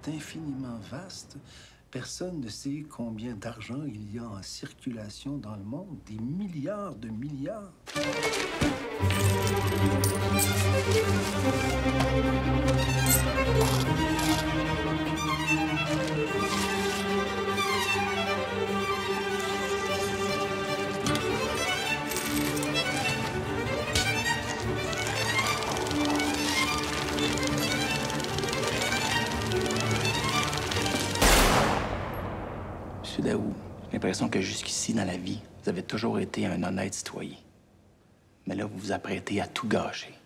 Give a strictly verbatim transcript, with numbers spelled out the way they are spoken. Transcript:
est infiniment vaste. Personne ne sait combien d'argent il y a en circulation dans le monde. Des milliards de milliards. Monsieur Daou, j'ai l'impression que jusqu'ici, dans la vie, vous avez toujours été un honnête citoyen. Mais là, vous vous apprêtez à tout gâcher.